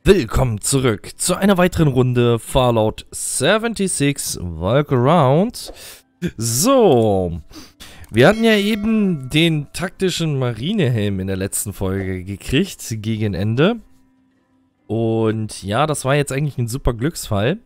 Willkommen zurück zu einer weiteren Runde Fallout 76 Walkaround. So, wir hatten ja eben den taktischen Marinehelm in der letzten Folge gekriegt, gegen Ende. Und ja, das war jetzt eigentlich ein super Glücksfall.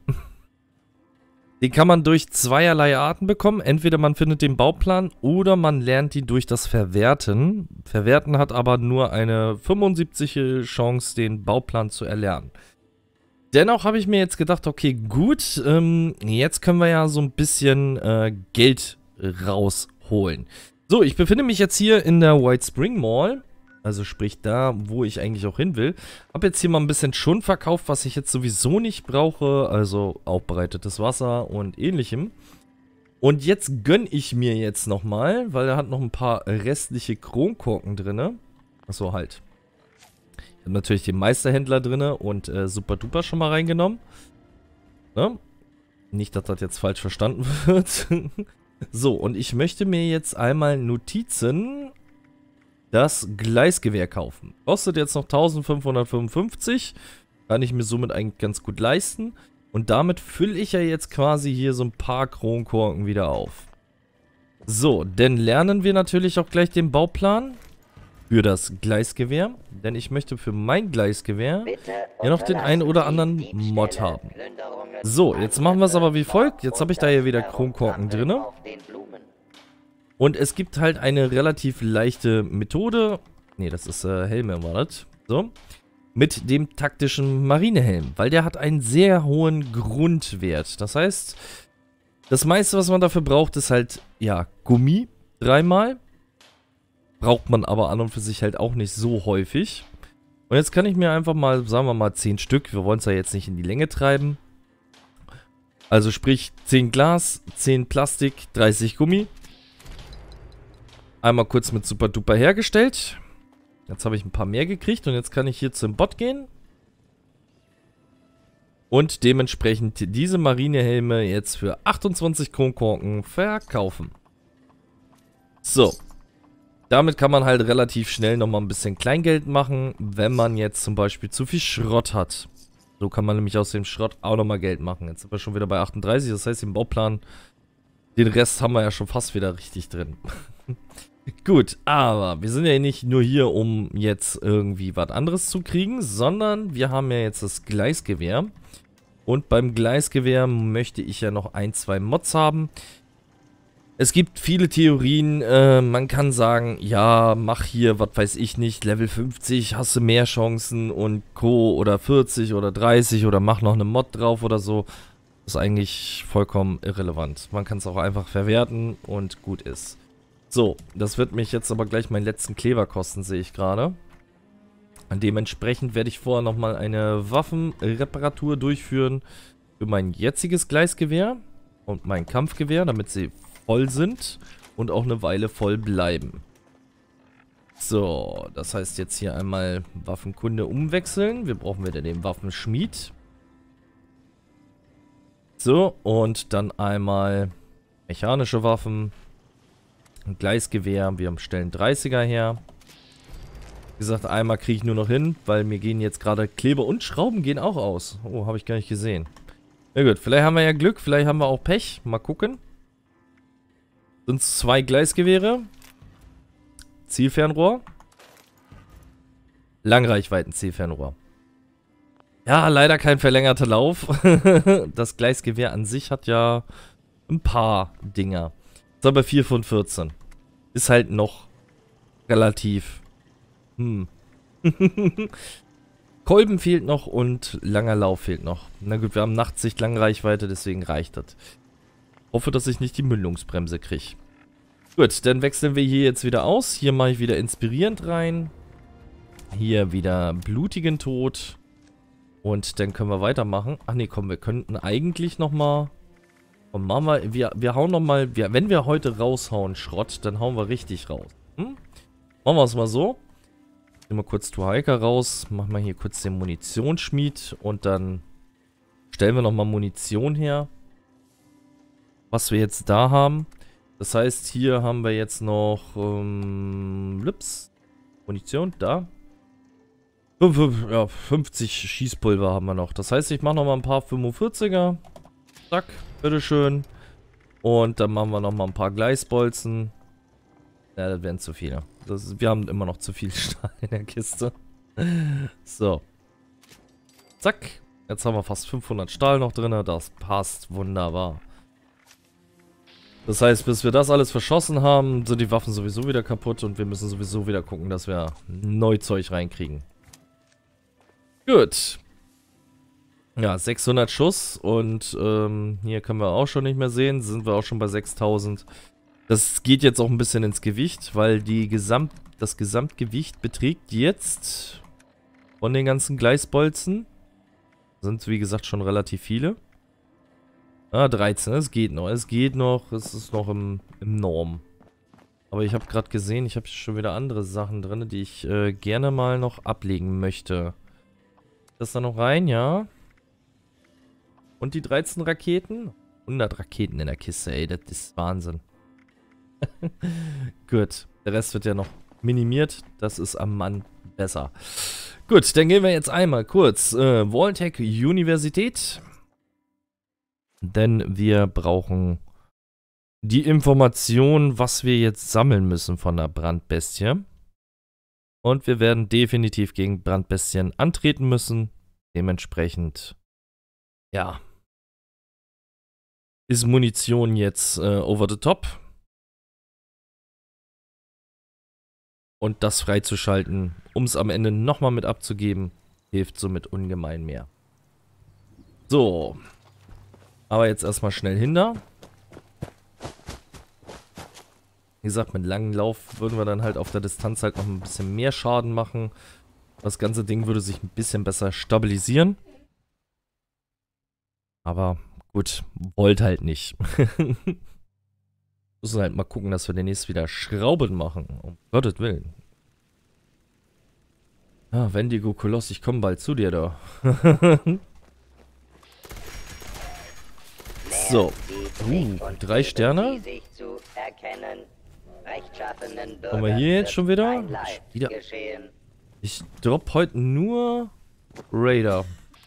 Den kann man durch zweierlei Arten bekommen. Entweder man findet den Bauplan oder man lernt ihn durch das Verwerten. Verwerten hat aber nur eine 75 Chance, den Bauplan zu erlernen. Dennoch habe ich mir jetzt gedacht, okay, gut, jetzt können wir ja so ein bisschen Geld rausholen. So, ich befinde mich jetzt hier in der White Spring Mall. Also sprich da, wo ich eigentlich auch hin will. Habe jetzt hier mal ein bisschen Schund verkauft, was ich jetzt sowieso nicht brauche. Also aufbereitetes Wasser und ähnlichem. Und jetzt gönne ich mir jetzt nochmal, weil er hat noch ein paar restliche Kronkorken drin. Achso, halt. Ich habe natürlich den Meisterhändler drin und Super Duper schon mal reingenommen. Ne? Nicht, dass das jetzt falsch verstanden wird. So, und ich möchte mir jetzt einmal Notizen... das Gleisgewehr kaufen. Kostet jetzt noch 1555. Kann ich mir somit eigentlich ganz gut leisten. Und damit fülle ich ja jetzt quasi hier so ein paar Kronkorken wieder auf. So, dann lernen wir natürlich auch gleich den Bauplan für das Gleisgewehr. Denn ich möchte für mein Gleisgewehr ja noch den einen oder anderen Mod haben. So, jetzt machen wir es aber wie folgt. Jetzt habe ich da hier wieder Kronkorken drin. Und es gibt halt eine relativ leichte Methode. Ne, das ist Helme war das. So. Mit dem taktischen Marinehelm. Weil der hat einen sehr hohen Grundwert. Das heißt, das meiste, was man dafür braucht, ist halt, ja, Gummi. 3-mal. Braucht man aber an und für sich halt auch nicht so häufig. Und jetzt kann ich mir einfach mal, sagen wir mal, 10 Stück. Wir wollen es ja jetzt nicht in die Länge treiben. Also sprich, 10 Glas, 10 Plastik, 30 Gummi. Einmal kurz mit Super Duper hergestellt. Jetzt habe ich ein paar mehr gekriegt und jetzt kann ich hier zum Bot gehen. Und dementsprechend diese Marinehelme jetzt für 28 Kronkorken verkaufen. So. Damit kann man halt relativ schnell nochmal ein bisschen Kleingeld machen, wenn man jetzt zum Beispiel zu viel Schrott hat. So kann man nämlich aus dem Schrott auch nochmal Geld machen. Jetzt sind wir schon wieder bei 38, das heißt im Bauplan, den Rest haben wir ja schon fast wieder richtig drin. Gut, aber wir sind ja nicht nur hier, um jetzt irgendwie was anderes zu kriegen, sondern wir haben ja jetzt das Gleisgewehr. Und beim Gleisgewehr möchte ich ja noch 1, 2 Mods haben. Es gibt viele Theorien, man kann sagen, ja, mach hier, was weiß ich nicht, Level 50, hast du mehr Chancen und Co. oder 40 oder 30 oder mach noch eine Mod drauf oder so. Das ist eigentlich vollkommen irrelevant. Man kann es auch einfach verwerten und gut ist. So, das wird mich jetzt aber gleich meinen letzten Kleber kosten, sehe ich gerade. Dementsprechend werde ich vorher nochmal eine Waffenreparatur durchführen für mein jetziges Gleisgewehr und mein Kampfgewehr, damit sie voll sind und auch eine Weile voll bleiben. So, das heißt jetzt hier einmal Waffenkunde umwechseln. Wir brauchen wieder den Waffenschmied. So, und dann einmal mechanische Waffen. Ein Gleisgewehr, wir stellen 30er her. Wie gesagt, einmal kriege ich nur noch hin, weil mir gehen jetzt gerade Kleber und Schrauben gehen auch aus. Oh, habe ich gar nicht gesehen. Na gut, vielleicht haben wir ja Glück, vielleicht haben wir auch Pech. Mal gucken. Sind es 2 Gleisgewehre. Zielfernrohr. Langreichweiten-Zielfernrohr. Ja, leider kein verlängerter Lauf. Das Gleisgewehr an sich hat ja ein paar Dinger. Ist aber 4 von 14. Ist halt noch relativ. Kolben fehlt noch und langer Lauf fehlt noch. Na gut, wir haben Nachtsicht, Langreichweite, deswegen reicht das. Hoffe, dass ich nicht die Mündungsbremse kriege. Gut, dann wechseln wir hier jetzt wieder aus. Hier mache ich wieder inspirierend rein. Hier wieder blutigen Tod. Und dann können wir weitermachen. Ach nee, komm, wir könnten eigentlich nochmal... Und machen wir hauen nochmal, wenn wir heute raushauen Schrott, dann hauen wir richtig raus. Machen wir es mal so. Nehmen wir kurz Tuhaika raus, machen wir hier kurz den Munitionsschmied und dann stellen wir nochmal Munition her. Was wir jetzt da haben. Das heißt, hier haben wir jetzt noch Munition, da. Ja, 50 Schießpulver haben wir noch. Das heißt, ich mache nochmal ein paar 45er. Zack, bitteschön. Und dann machen wir nochmal ein paar Gleisbolzen. Ja, das wären zu viele. Wir haben immer noch zu viel Stahl in der Kiste. So. Zack. Jetzt haben wir fast 500 Stahl noch drin. Das passt wunderbar. Das heißt, bis wir das alles verschossen haben, sind die Waffen sowieso wieder kaputt. Und wir müssen sowieso wieder gucken, dass wir Neuzeug reinkriegen. Gut. Ja, 600 Schuss. Und hier können wir auch schon nicht mehr sehen. Sind wir auch schon bei 6000. Das geht jetzt auch ein bisschen ins Gewicht, weil das Gesamtgewicht beträgt jetzt von den ganzen Gleisbolzen. Sind, wie gesagt, schon relativ viele. Ah, 13. Es geht noch. Es geht noch. Es ist noch im Norm. Aber ich habe gerade gesehen, ich habe schon wieder andere Sachen drin, die ich gerne mal noch ablegen möchte. Das da noch rein, ja. Und die 13 Raketen? 100 Raketen in der Kiste, ey. Das ist Wahnsinn. Gut. Der Rest wird ja noch minimiert. Das ist am Mann besser. Gut, dann gehen wir jetzt einmal kurz Vault-Tec Universität. Denn wir brauchen die Information, was wir jetzt sammeln müssen von der Brandbestie. Und wir werden definitiv gegen Brandbestien antreten müssen. Dementsprechend, ja, ist Munition jetzt over the top. Und das freizuschalten, um es am Ende nochmal mit abzugeben, hilft somit ungemein mehr. So. Aber jetzt erstmal schnell hinter. Wie gesagt, mit langem Lauf würden wir dann halt auf der Distanz halt noch ein bisschen mehr Schaden machen. Das ganze Ding würde sich ein bisschen besser stabilisieren. Aber gut, wollt halt nicht. Müssen halt mal gucken, dass wir demnächst wieder Schrauben machen. Um Gottes Willen. Ah, Wendigo Koloss, ich komme bald zu dir da. So. 3 Sterne. Kommen wir hier jetzt schon wieder? Ich droppe heute nur Raider.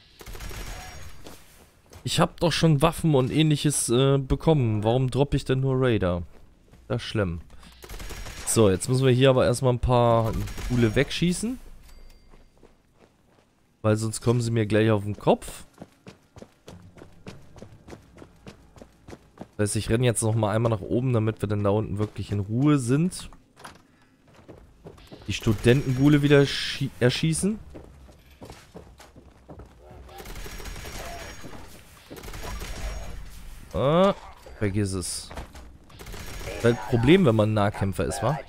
Ich habe doch schon Waffen und ähnliches bekommen. Warum droppe ich denn nur Raider? Das ist schlimm. So, jetzt müssen wir hier aber erstmal ein paar coole wegschießen. Weil sonst kommen sie mir gleich auf den Kopf. Das heißt, ich renne jetzt noch mal einmal nach oben, damit wir dann da unten wirklich in Ruhe sind. Die Studentengule wieder erschießen. Ah, vergiss es. Das ist halt ein Problem, wenn man Nahkämpfer ist, wa?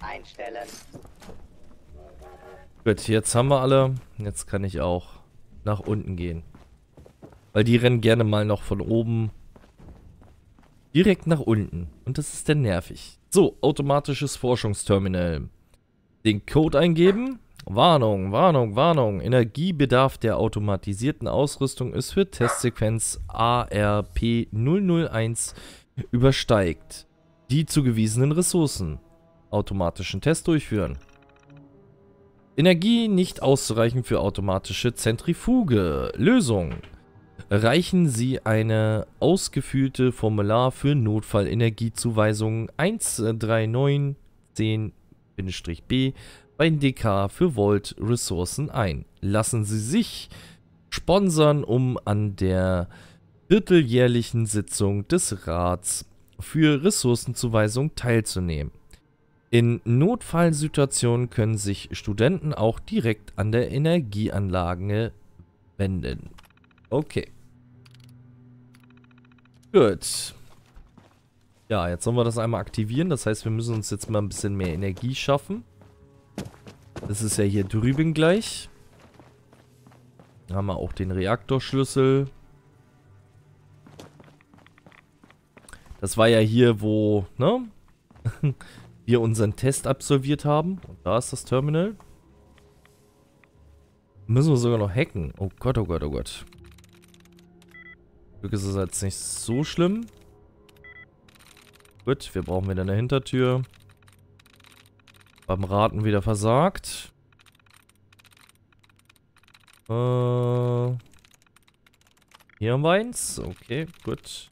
Gut, jetzt haben wir alle. Jetzt kann ich auch nach unten gehen. Weil die rennen gerne mal noch von oben direkt nach unten. Und das ist dann nervig. So, automatisches Forschungsterminal. Den Code eingeben. Warnung, Warnung, Warnung. Energiebedarf der automatisierten Ausrüstung ist für Testsequenz ARP001 übersteigt die zugewiesenen Ressourcen. Automatischen Test durchführen. Energie nicht auszureichend für automatische Zentrifuge. Lösung. Reichen Sie eine ausgefüllte Formular für Notfallenergiezuweisung 13910-B bei DK für Vault Ressourcen ein. Lassen Sie sich sponsern, um an der vierteljährlichen Sitzung des Rats für Ressourcenzuweisung teilzunehmen. In Notfallsituationen können sich Studenten auch direkt an der Energieanlage wenden. Okay. Gut. Ja, jetzt sollen wir das einmal aktivieren. Das heißt, wir müssen uns jetzt mal ein bisschen mehr Energie schaffen. Das ist ja hier drüben gleich. Da haben wir auch den Reaktorschlüssel. Das war ja hier, wo, ne? wir unseren Test absolviert haben. Und da ist das Terminal. Müssen wir sogar noch hacken. Oh Gott, oh Gott, oh Gott. Glück ist es jetzt nicht so schlimm. Gut, wir brauchen wieder eine Hintertür. Beim Raten wieder versagt. Hier haben wir eins. Okay, gut.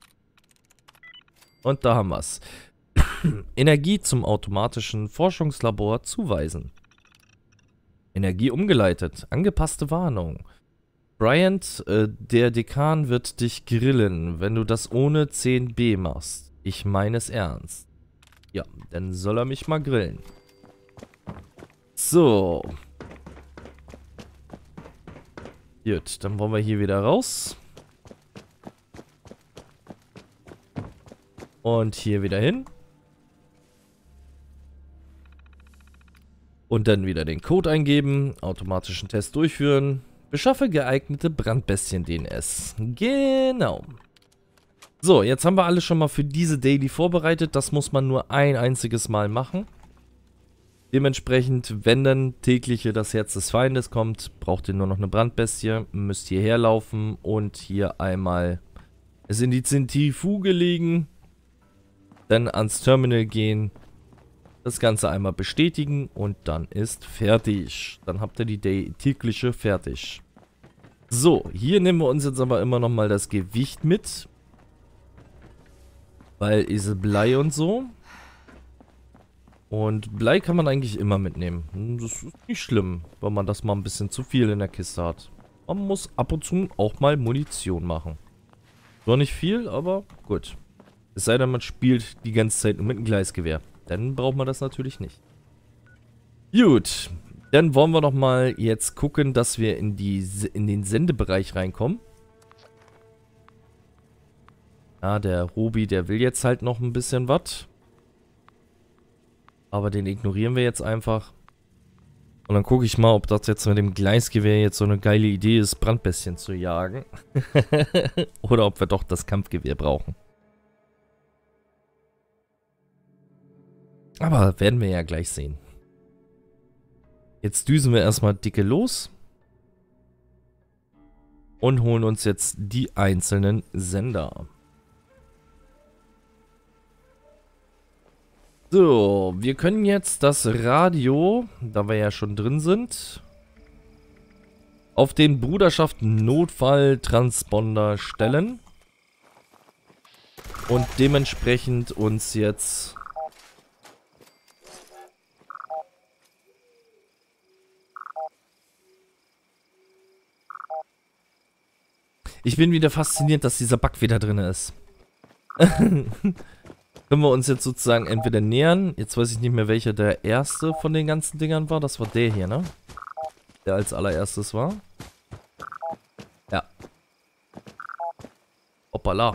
Und da haben wir es. Energie zum automatischen Forschungslabor zuweisen. Energie umgeleitet. Angepasste Warnung. Bryant, der Dekan wird dich grillen, wenn du das ohne 10b machst. Ich meine es ernst. Ja, dann soll er mich mal grillen. So. Gut, dann wollen wir hier wieder raus. Und hier wieder hin. Und dann wieder den Code eingeben, automatischen Test durchführen. Beschaffe geeignete Brandbestien-DNS. Genau. So, jetzt haben wir alles schon mal für diese Daily vorbereitet. Das muss man nur ein einziges Mal machen. Dementsprechend, wenn dann tägliche das Herz des Feindes kommt, braucht ihr nur noch eine Brandbestie. Müsst hierher laufen und hier einmal es in die Zentrifuge legen. Dann ans Terminal gehen. Das Ganze einmal bestätigen und dann ist fertig. Dann habt ihr die tägliche fertig. So, hier nehmen wir uns jetzt aber immer noch mal das Gewicht mit. Weil ist Blei und so. Und Blei kann man eigentlich immer mitnehmen. Das ist nicht schlimm, wenn man das mal ein bisschen zu viel in der Kiste hat. Man muss ab und zu auch mal Munition machen. Zwar nicht viel, aber gut. Es sei denn, man spielt die ganze Zeit nur mit einem Gleisgewehr. Dann braucht man das natürlich nicht. Gut, dann wollen wir doch mal jetzt gucken, dass wir in den Sendebereich reinkommen. Ja, der Robi, der will jetzt halt noch ein bisschen was. Aber den ignorieren wir jetzt einfach. Und dann gucke ich mal, ob das jetzt mit dem Gleisgewehr jetzt so eine geile Idee ist, Brandbestien zu jagen. Oder ob wir doch das Kampfgewehr brauchen. Aber werden wir ja gleich sehen. Jetzt düsen wir erstmal dicke los. Und holen uns jetzt die einzelnen Sender. So, wir können jetzt das Radio, da wir ja schon drin sind, auf den Bruderschaft Notfalltransponder stellen. Und dementsprechend uns jetzt... Ich bin wieder fasziniert, dass dieser Bug wieder drin ist. Können wir uns jetzt sozusagen entweder nähern. Jetzt weiß ich nicht mehr, welcher der erste von den ganzen Dingern war. Das war der hier, ne? Der als allererstes war. Ja. Hoppala.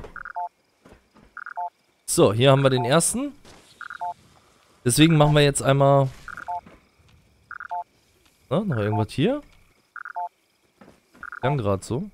So, hier haben wir den ersten. Deswegen machen wir jetzt einmal... Na, noch irgendwas hier? Dann gerade so.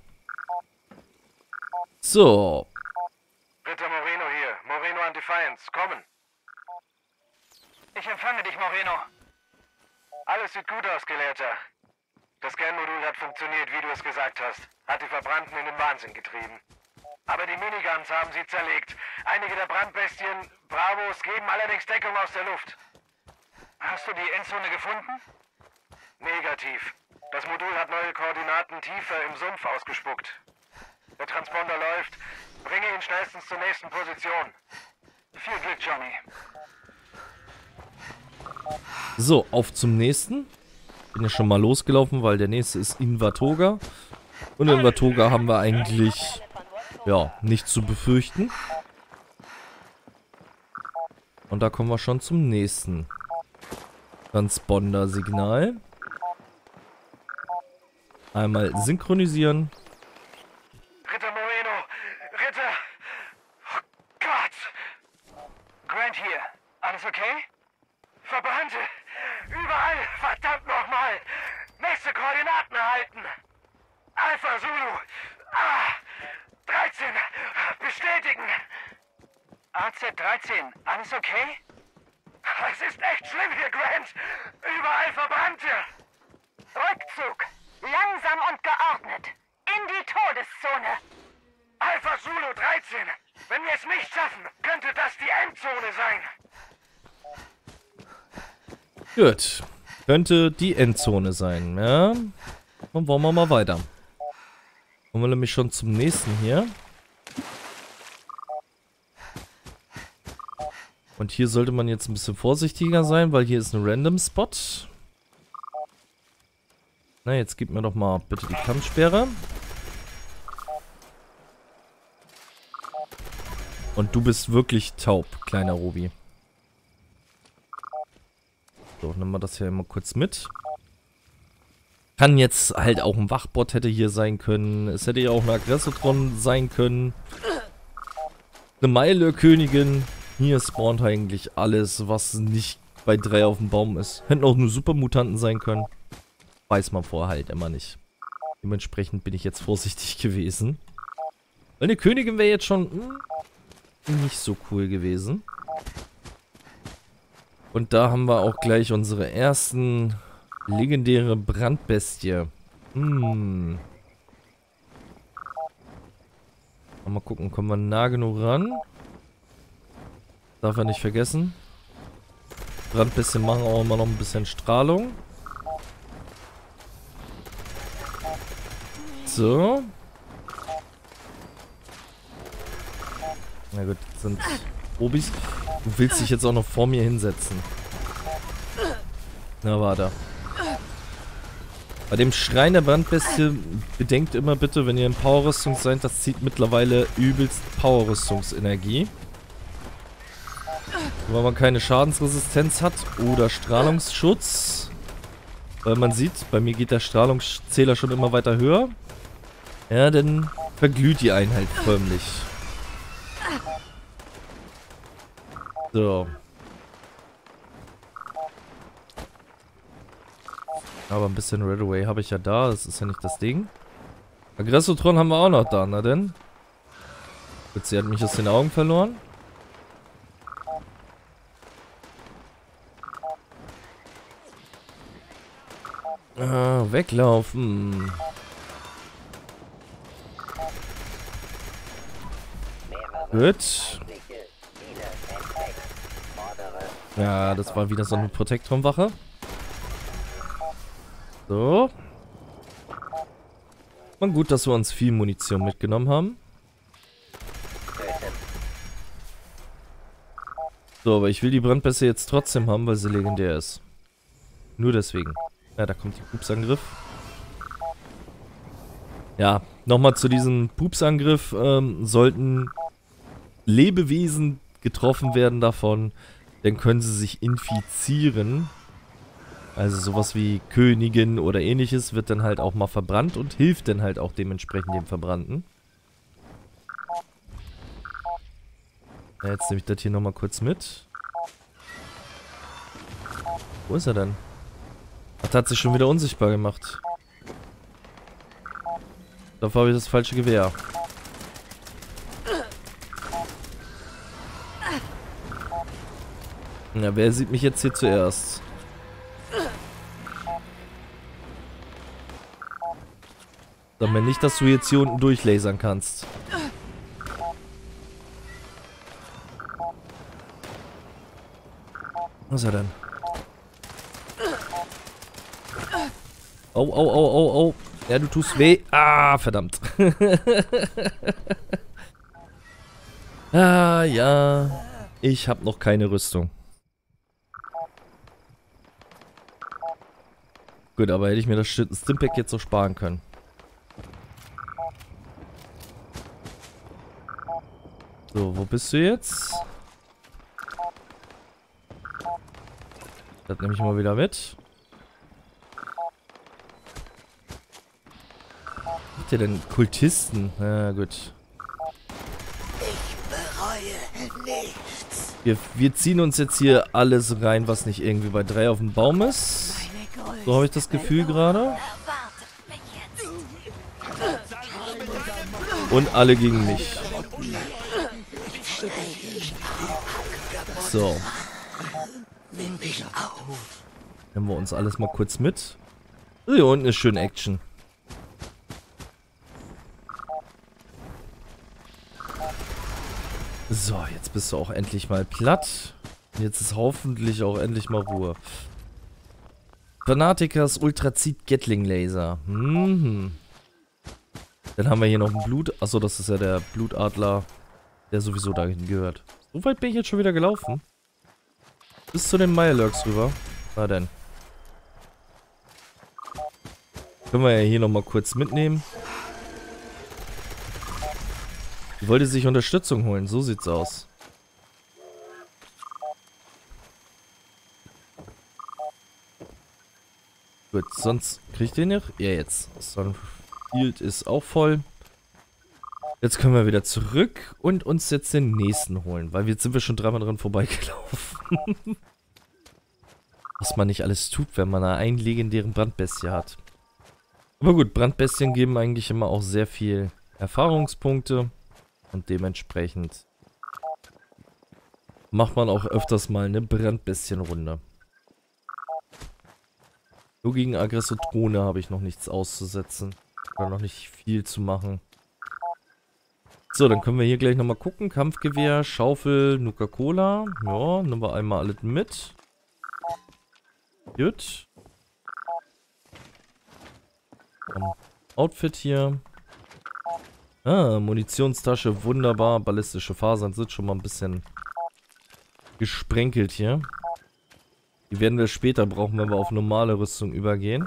So. Ritter Moreno hier. Moreno an Defiance. Kommen. Ich empfange dich, Moreno. Alles sieht gut aus, Gelehrter. Das Scan-Modul hat funktioniert, wie du es gesagt hast. Hat die Verbrannten in den Wahnsinn getrieben. Aber die Miniguns haben sie zerlegt. Einige der Brandbestien, Bravos, geben allerdings Deckung aus der Luft. Hast du die Endzone gefunden? Negativ. Das Modul hat neue Koordinaten tiefer im Sumpf ausgespuckt. Der Transponder läuft. Bringe ihn schnellstens zur nächsten Position. Viel Glück, Johnny. So, auf zum nächsten. Bin ja schon mal losgelaufen, weil der nächste ist Invatoga. Und Invatoga haben wir eigentlich, ja, nichts zu befürchten. Und da kommen wir schon zum nächsten Transponder-Signal. Einmal synchronisieren. Ritter Moreno! Ritter! Oh Gott! Grant hier. Alles okay? Verbrannte! Überall! Verdammt nochmal! Nächste Koordinaten erhalten! Alpha Zulu! 13! Bestätigen! AZ-13, alles okay? Es ist echt schlimm hier, Grant! Überall Verbrannte! Rückzug! Langsam und geordnet! In die Todeszone! Alpha Zulu 13! Wenn wir es nicht schaffen, könnte das die Endzone sein! Gut. Könnte die Endzone sein, ja. Dann wollen wir mal weiter. Kommen wir nämlich schon zum nächsten hier. Und hier sollte man jetzt ein bisschen vorsichtiger sein, weil hier ist ein Random Spot. Na, jetzt gib mir doch mal bitte die Kampfsperre. Und du bist wirklich taub, kleiner Robi. So, nehmen wir das hier mal kurz mit. Kann jetzt halt auch ein Wachbot hätte hier sein können. Es hätte ja auch ein Aggressotron sein können. Eine Meileur-Königin. Hier spawnt eigentlich alles, was nicht bei 3 auf dem Baum ist. Hätten auch nur Supermutanten sein können. Weiß man vorher halt immer nicht. Dementsprechend bin ich jetzt vorsichtig gewesen. Weil eine Königin wäre jetzt schon nicht so cool gewesen. Und da haben wir auch gleich unsere ersten legendäre Brandbestie. Mal gucken, kommen wir nah genug ran. Darf er nicht vergessen. Brandbestien machen auch immer noch ein bisschen Strahlung. So. Na gut, das sind Obis. Du willst dich jetzt auch noch vor mir hinsetzen. Na, warte. Bei dem Schrein der Brandbestie bedenkt immer bitte, wenn ihr in Powerrüstung seid, das zieht mittlerweile übelst Powerrüstungsenergie. Weil man keine Schadensresistenz hat oder Strahlungsschutz. Weil man sieht, bei mir geht der Strahlungszähler schon immer weiter höher. Ja, dann verglüht die Einheit förmlich. So. Aber ein bisschen Redaway habe ich ja da. Das ist ja nicht das Ding. Aggressotron haben wir auch noch da. Na denn? Gut, sie hat mich aus den Augen verloren. Ah, weglaufen. Gut. Ja, das war wieder so eine Protektron-Wache. So. War gut, dass wir uns viel Munition mitgenommen haben. So, aber ich will die Brandbestie jetzt trotzdem haben, weil sie legendär ist. Nur deswegen. Ja, da kommt die Pupsangriff. Ja, nochmal zu diesem Pupsangriff. Sollten Lebewesen getroffen werden davon, dann können sie sich infizieren. Also sowas wie Königin oder ähnliches wird dann halt auch mal verbrannt und hilft dann halt auch dementsprechend dem Verbrannten. Ja, jetzt nehme ich das hier nochmal kurz mit. Wo ist er denn? Ach, der hat sich schon wieder unsichtbar gemacht. Dafür habe ich das falsche Gewehr. Ja, wer sieht mich jetzt hier zuerst? Sag mir nicht, dass du jetzt hier unten durchlasern kannst. Was ist er denn? Oh, oh, oh, oh, oh. Ja, du tust weh. Ah, verdammt. Ah, ja. Ich habe noch keine Rüstung. Gut, aber hätte ich mir das Stimpack jetzt so sparen können. So, wo bist du jetzt? Das nehme ich mal wieder mit. Was habt ihr denn? Kultisten? Na gut. Ich bereue nichts. Wir ziehen uns jetzt hier alles rein, was nicht irgendwie bei 3 auf dem Baum ist. So habe ich das Gefühl gerade. Und alle gegen mich. So. Nehmen wir uns alles mal kurz mit. Hier unten ist schön Action. So, jetzt bist du auch endlich mal platt. Jetzt ist hoffentlich auch endlich mal Ruhe. Fanaticers Ultrazid Gatling Laser. Mhm. Dann haben wir hier noch ein Blut. Achso, das ist ja der Blutadler, der sowieso dahin gehört. So weit bin ich jetzt schon wieder gelaufen. Bis zu den Mirelurks rüber. Na denn. Können wir ja hier nochmal kurz mitnehmen. Die wollte sich Unterstützung holen. So sieht's aus. Gut, sonst kriegt ihr nicht? Ja, jetzt. Sunfield ist auch voll. Jetzt können wir wieder zurück und uns jetzt den nächsten holen. Weil jetzt sind wir schon dreimal dran vorbeigelaufen. Was man nicht alles tut, wenn man einen legendären Brandbestie hat. Aber gut, Brandbestien geben eigentlich immer auch sehr viel Erfahrungspunkte. Und dementsprechend macht man auch öfters mal eine Brandbestienrunde. Nur gegen Aggressotrone habe ich noch nichts auszusetzen. Oder noch nicht viel zu machen. So, dann können wir hier gleich nochmal gucken. Kampfgewehr, Schaufel, Nuka-Cola. Ja, nehmen wir einmal alles mit. Gut. Outfit hier. Ah, Munitionstasche, wunderbar. Ballistische Fasern sind schon mal ein bisschen gesprenkelt hier. Die werden wir später brauchen, wenn wir auf normale Rüstung übergehen.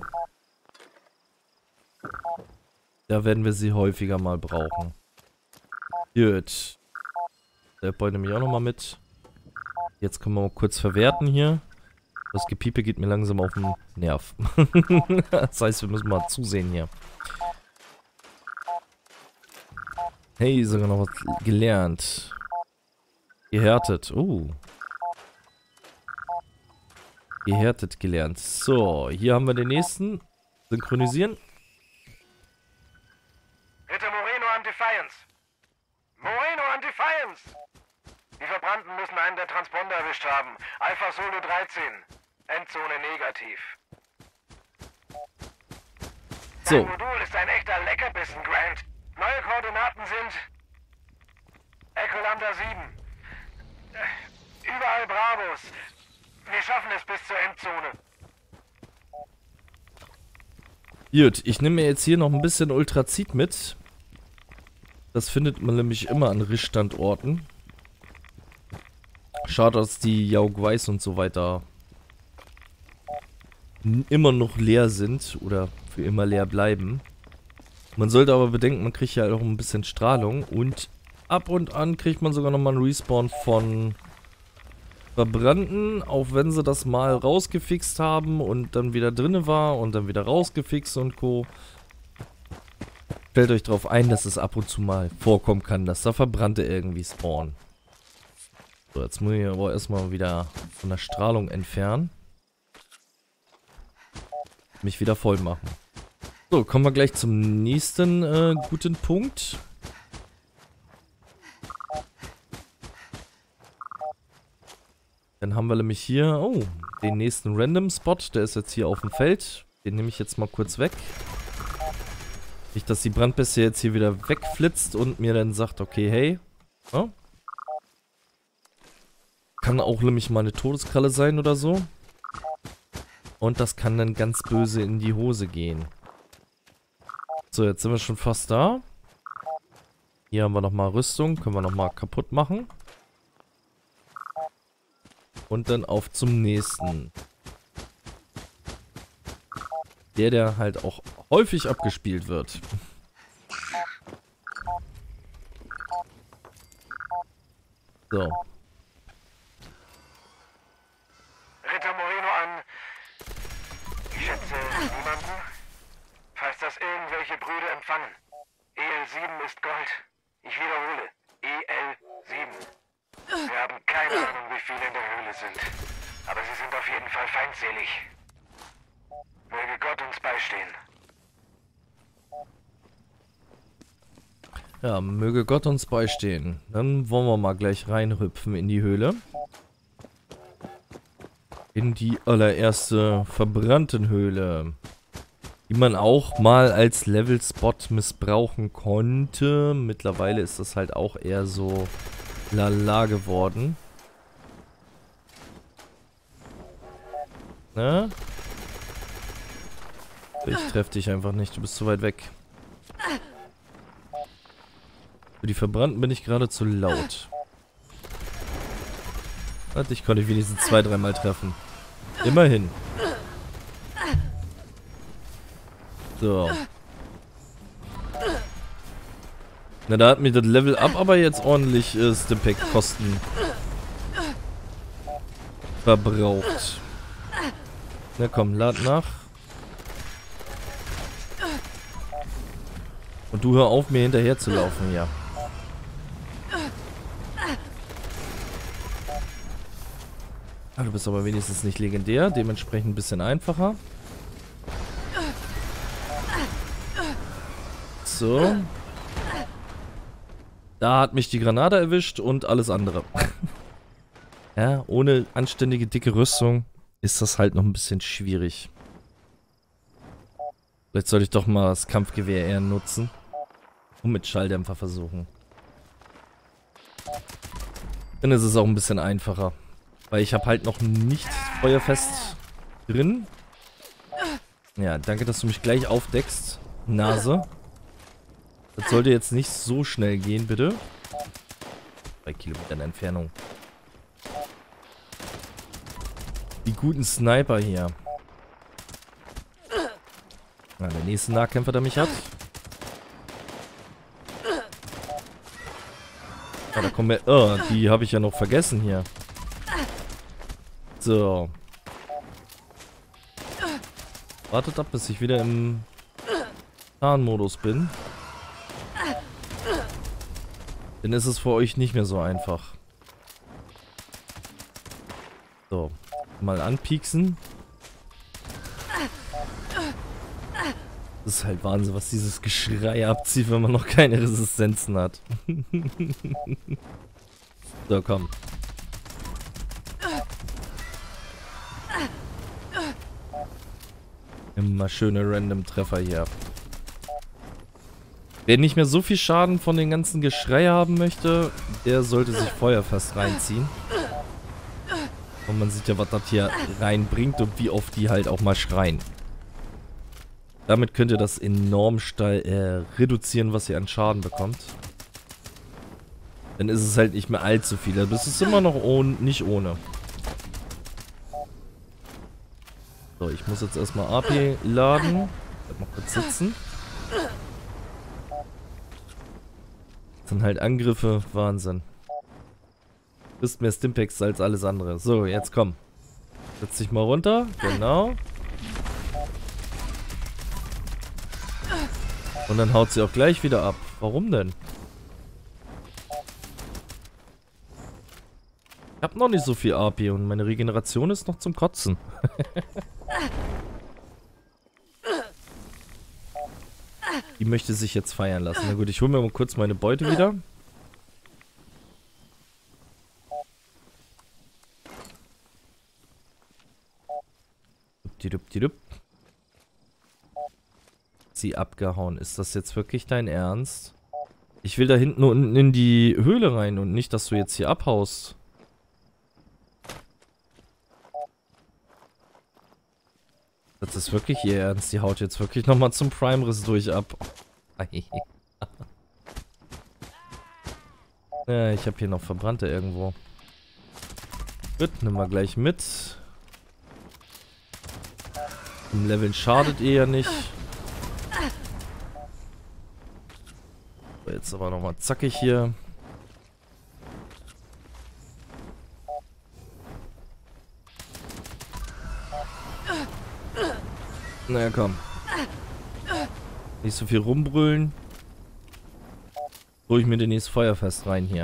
Da werden wir sie häufiger mal brauchen. Gut. Der Boy nehme ich auch nochmal mit. Jetzt können wir mal kurz verwerten hier. Das Gepiepe geht mir langsam auf den Nerv. Das heißt, wir müssen mal zusehen hier. Hey, sogar noch was gelernt. Gehärtet. Gehärtet gelernt. So, hier haben wir den nächsten. Synchronisieren. Ritter Moreno an Defiance. Moreno an Defiance! Die Verbrannten müssen einen der Transponder erwischt haben. Alpha Solo 13. Endzone negativ. So. Dein Modul ist ein echter Leckerbissen, Grant. Neue Koordinaten sind Echo Lambda 7. Überall Bravos. Wir schaffen es bis zur Endzone. Gut, ich nehme mir jetzt hier noch ein bisschen Ultrazid mit. Das findet man nämlich immer an Richtstandorten. Schade, dass die Yaoguais und so weiter immer noch leer sind oder für immer leer bleiben. Man sollte aber bedenken, man kriegt ja auch ein bisschen Strahlung und ab und an kriegt man sogar nochmal einen Respawn von Verbrannten, auch wenn sie das mal rausgefixt haben und dann wieder drinne war und dann wieder rausgefixt und Co. Stellt euch darauf ein, dass es ab und zu mal vorkommen kann, dass da Verbrannte irgendwie spawnen. So, jetzt muss ich aber erstmal wieder von der Strahlung entfernen. Mich wieder voll machen. So, kommen wir gleich zum nächsten guten Punkt. Dann haben wir nämlich hier, oh, den nächsten Random Spot. Der ist jetzt hier auf dem Feld. Den nehme ich jetzt mal kurz weg. Nicht, dass die Brandbestie jetzt hier wieder wegflitzt und mir dann sagt, okay, hey. Ja. Kann auch nämlich mal eine Todeskralle sein oder so. Und das kann dann ganz böse in die Hose gehen. So, jetzt sind wir schon fast da. Hier haben wir nochmal Rüstung. Können wir nochmal kaputt machen. Und dann auf zum nächsten. Der halt auch häufig abgespielt wird. So. Ritter Moreno an. Ich schätze niemanden. Falls das irgendwelche Brüder empfangen. EL7 ist Gold. Ich wiederhole. EL7. Wir haben keine Ahnung, wie viele in der Höhle sind. Aber sie sind auf jeden Fall feindselig. Möge Gott uns beistehen. Ja, möge Gott uns beistehen. Dann wollen wir mal gleich reinhüpfen in die Höhle. In die allererste Verbranntenhöhle. Die man auch mal als Level-Spot missbrauchen konnte. Mittlerweile ist das halt auch eher so lala geworden. Ne? Ich treffe dich einfach nicht, du bist zu weit weg. Für die Verbrannten bin ich gerade zu laut. Dich konnte ich wenigstens 2-3 Mal treffen. Immerhin. So. Na, da hat mir das Level Up aber jetzt ordentlich Stimpack-Kosten verbraucht. Na komm, lad nach. Und du hör auf, mir hinterher zu laufen, ja. Ah, du bist aber wenigstens nicht legendär, dementsprechend ein bisschen einfacher. So. Da hat mich die Granate erwischt und alles andere. Ja, ohne anständige dicke Rüstung ist das halt noch ein bisschen schwierig. Vielleicht sollte ich doch mal das Kampfgewehr eher nutzen. Und mit Schalldämpfer versuchen. Dann ist es auch ein bisschen einfacher. Weil ich habe halt noch nicht feuerfest drin. Ja, danke, dass du mich gleich aufdeckst. Nase. Das sollte jetzt nicht so schnell gehen, bitte. 3 Kilometer Entfernung. Die guten Sniper hier. Na, der nächste Nahkämpfer, der mich hat. Ah, da kommen wir... Oh, die habe ich ja noch vergessen hier. So. Wartet ab, bis ich wieder im Tarnmodus bin. Dann ist es für euch nicht mehr so einfach. So. Mal anpieksen. Das ist halt Wahnsinn, was dieses Geschrei abzieht, wenn man noch keine Resistenzen hat. So, komm. Immer schöne Random-Treffer hier. Wer nicht mehr so viel Schaden von den ganzen Geschrei haben möchte, der sollte sich feuerfest reinziehen. Und man sieht ja, was das hier reinbringt und wie oft die halt auch mal schreien. Damit könnt ihr das enorm reduzieren, was ihr an Schaden bekommt. Dann ist es halt nicht mehr allzu viel. Aber es ist immer noch nicht ohne. So, ich muss jetzt erstmal AP laden. Ich mal kurz sitzen. Das sind halt Angriffe. Wahnsinn. Bist mehr Stimpaks als alles andere. So, jetzt komm. Setz dich mal runter. Genau. Und dann haut sie auch gleich wieder ab. Warum denn? Ich hab noch nicht so viel AP und meine Regeneration ist noch zum Kotzen. Die möchte sich jetzt feiern lassen. Na gut, ich hole mir mal kurz meine Beute wieder. Sie abgehauen. Ist das jetzt wirklich dein Ernst? Ich will da hinten unten in die Höhle rein und nicht, dass du jetzt hier abhaust. Das ist wirklich ihr Ernst. Die haut jetzt wirklich nochmal zum Prime-Riss durch ab. Ja, ich habe hier noch Verbrannte irgendwo. Gut, nimm mal gleich mit. Im Leveln schadet ihr ja nicht. Jetzt aber nochmal zackig hier. Na ja, komm. Nicht so viel rumbrüllen. Hol ich mir demnächst Feuerfest rein hier.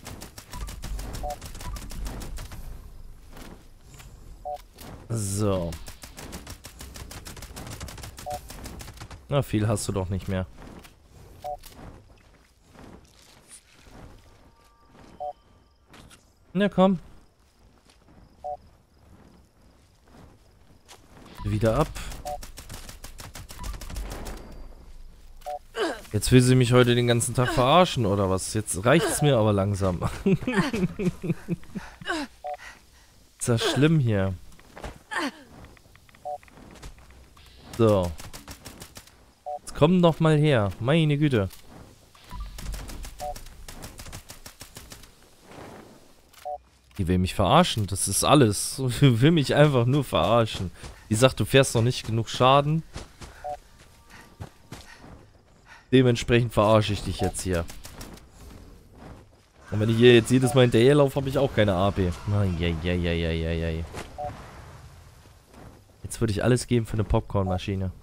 So. Na, viel hast du doch nicht mehr. Na komm. Wieder ab. Jetzt will sie mich heute den ganzen Tag verarschen, oder was? Jetzt reicht's mir aber langsam. Ist das schlimm hier. So. komm doch mal her. Meine Güte. Die will mich verarschen. Das ist alles. Die will mich einfach nur verarschen. Die sagt, du fährst noch nicht genug Schaden. Dementsprechend verarsche ich dich jetzt hier. Und wenn ich hier jetzt jedes Mal hinterherlaufe, habe ich auch keine AP. Eieieiei. Jetzt würde ich alles geben für eine Popcornmaschine.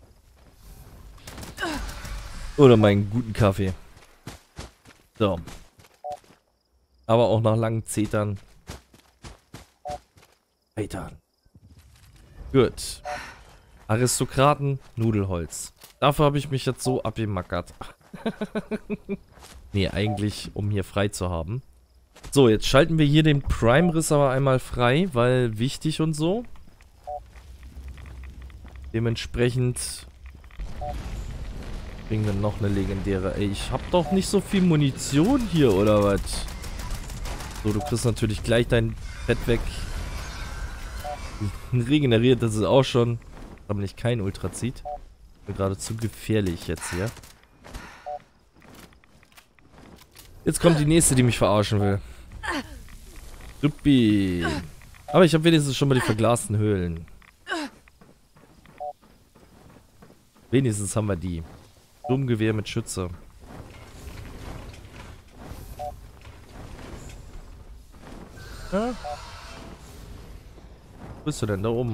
Oder meinen guten Kaffee. So. Aber auch nach langen Zetern. Gut. Aristokraten, Nudelholz. Dafür habe ich mich jetzt so abgemackert. Nee, eigentlich, um hier frei zu haben. So, jetzt schalten wir hier den Prime-Riss aber einmal frei, weil wichtig und so. Dementsprechend kriegen wir noch eine legendäre. Ey, ich hab doch nicht so viel Munition hier, oder was? So, du kriegst natürlich gleich dein Fett weg. Regeneriert, das ist auch schon. Aber nicht kein Ultrazid. Gerade zu gefährlich jetzt hier. Jetzt kommt die nächste, die mich verarschen will. Supi. Aber ich habe wenigstens schon mal die verglasten Höhlen. Wenigstens haben wir die. Sturmgewehr mit Schütze. Ja? Wo bist du denn? Da oben.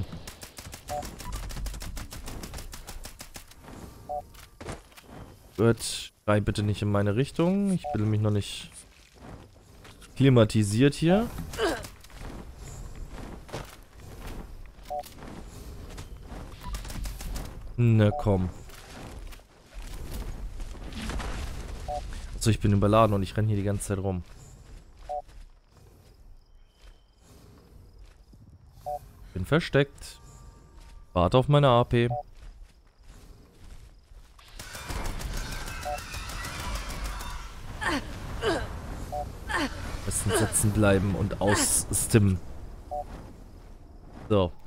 Gut. Schrei bitte nicht in meine Richtung. Ich bin nämlich noch nicht klimatisiert hier. Na komm. Also ich bin überladen und ich renne hier die ganze Zeit rum. Bin versteckt. Warte auf meine AP. Besten sitzen bleiben und ausstimmen. So.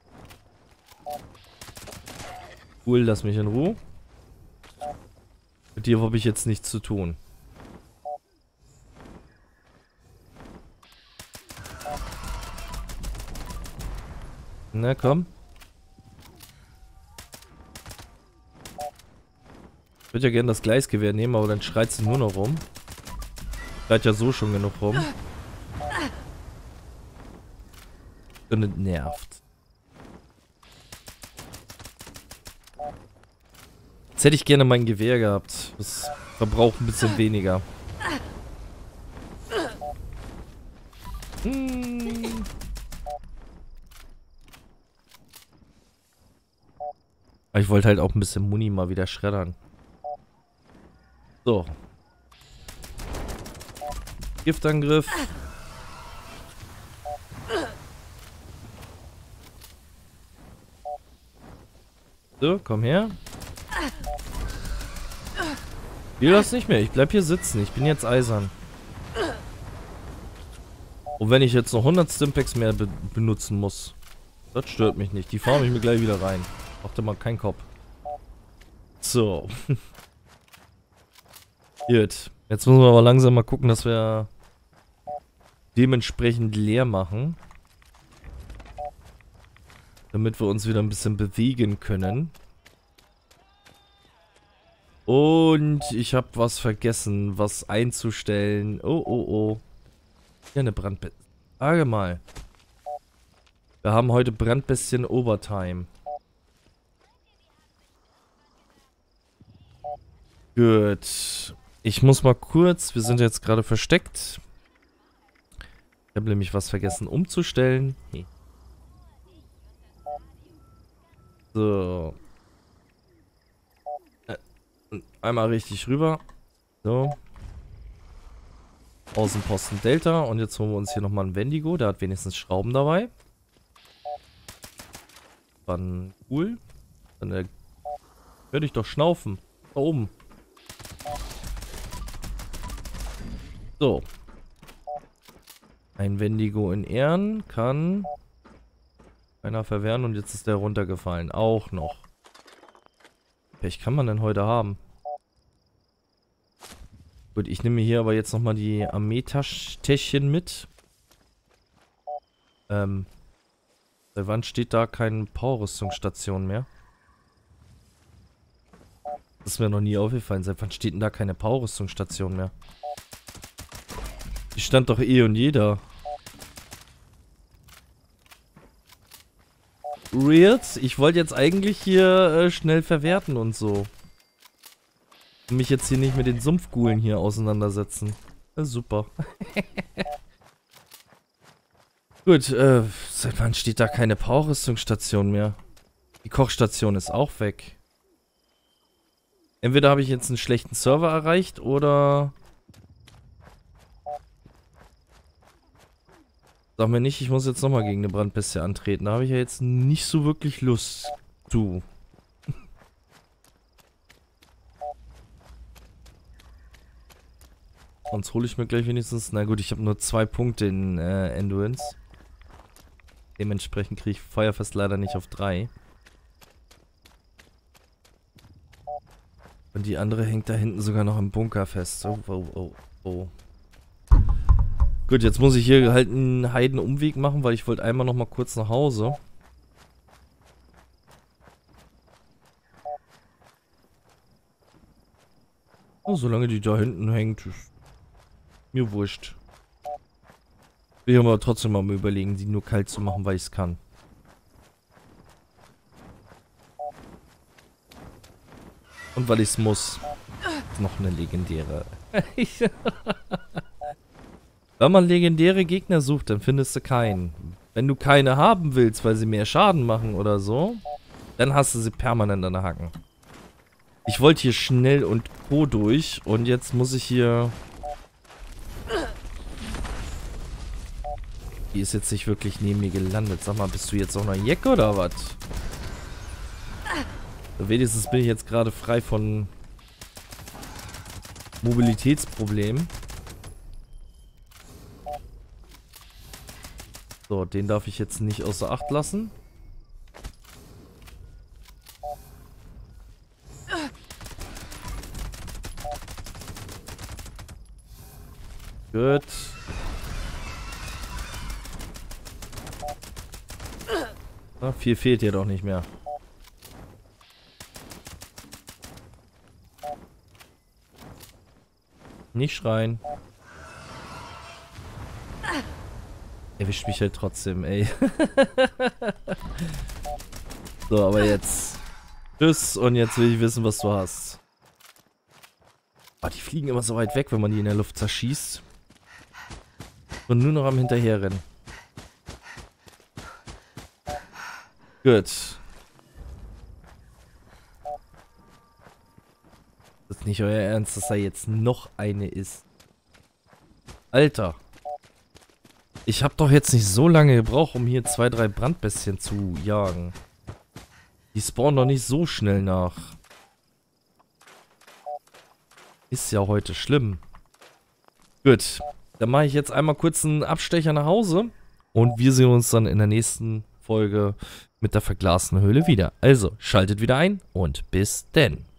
Cool, lass mich in Ruhe. Mit dir habe ich jetzt nichts zu tun. Na komm. Ich würde ja gerne das Gleisgewehr nehmen, aber dann schreit sie nur noch rum. Schreit ja so schon genug rum. Und es nervt. Jetzt hätte ich gerne mein Gewehr gehabt. Das verbraucht ein bisschen weniger. Aber ich wollte halt auch ein bisschen Muni mal wieder schreddern. So. Giftangriff. So, komm her. Ich will das nicht mehr. Ich bleib hier sitzen. Ich bin jetzt eisern. Und wenn ich jetzt noch 100 Stimpaks mehr benutzen muss, das stört mich nicht. Die farme ich mir gleich wieder rein. Macht mal keinen Kopf. So. Gut. Jetzt müssen wir aber langsam mal gucken, dass wir dementsprechend leer machen. Damit wir uns wieder ein bisschen bewegen können. Und ich habe was vergessen, was einzustellen. Oh, oh, oh. Ja, eine Brandbestie. Sage mal. Wir haben heute Brandbestien Overtime. Gut. Ich muss mal kurz, wir sind jetzt gerade versteckt. Ich habe nämlich was vergessen umzustellen. Nee. So. Einmal richtig rüber. So. Außenposten Delta. Und jetzt holen wir uns hier nochmal einen Wendigo. Der hat wenigstens Schrauben dabei. Dann cool. Dann werde ich doch schnaufen. Da oben. So. Ein Wendigo in Ehren kann einer verwehren und jetzt ist der runtergefallen. Auch noch. Welch kann man denn heute haben? Gut, ich nehme hier aber jetzt nochmal die Armeetäschchen mit. Seit wann steht da keine Power-Rüstungsstation mehr? Das ist mir noch nie aufgefallen. Seit wann steht denn da keine Power-Rüstungsstation mehr? Die stand doch eh und je da. Reals? Ich wollte jetzt eigentlich hier schnell verwerten und so. Und mich jetzt hier nicht mit den Sumpfgulen hier auseinandersetzen. Super. Gut, seit wann steht da keine Power-Rüstungsstation mehr? Die Kochstation ist auch weg. Entweder habe ich jetzt einen schlechten Server erreicht oder... Sag mir nicht, ich muss jetzt nochmal gegen eine Brandpest antreten. Da habe ich ja jetzt nicht so wirklich Lust zu. Sonst hole ich mir gleich wenigstens... Na gut, ich habe nur 2 Punkte in Endurance. Dementsprechend kriege ich Feuerfest leider nicht auf 3. Und die andere hängt da hinten sogar noch im Bunker fest. Oh, oh, oh, oh. Gut, jetzt muss ich hier halt einen Heidenumweg machen, weil ich wollte einmal noch mal kurz nach Hause. Oh, solange die da hinten hängt, ist mir wurscht. Will aber trotzdem mal überlegen, die nur kalt zu machen, weil ich es kann. Und weil ich es muss. Noch eine legendäre. Wenn man legendäre Gegner sucht, dann findest du keinen. Wenn du keine haben willst, weil sie mehr Schaden machen oder so, dann hast du sie permanent an der Hacken. Ich wollte hier schnell und pro durch und jetzt muss ich hier... Die ist jetzt nicht wirklich neben mir gelandet. Sag mal, bist du jetzt auch noch ein Jeck oder was? Wenigstens bin ich jetzt gerade frei von Mobilitätsproblemen. So, den darf ich jetzt nicht außer Acht lassen. Gut. Na, viel fehlt hier doch nicht mehr. Nicht schreien. Erwischt mich halt trotzdem, ey. So, aber jetzt. Tschüss und jetzt will ich wissen, was du hast. Oh, die fliegen immer so weit weg, wenn man die in der Luft zerschießt. Und nur noch am Hinterherrennen. Gut. Das ist nicht euer Ernst, dass da jetzt noch eine ist. Alter. Ich habe doch jetzt nicht so lange gebraucht, um hier 2, 3 Brandbestien zu jagen. Die spawnen doch nicht so schnell nach. Ist ja heute schlimm. Gut. Dann mache ich jetzt einmal kurz einen Abstecher nach Hause. Und wir sehen uns dann in der nächsten Folge mit der verglasten Höhle wieder. Also, schaltet wieder ein und bis denn.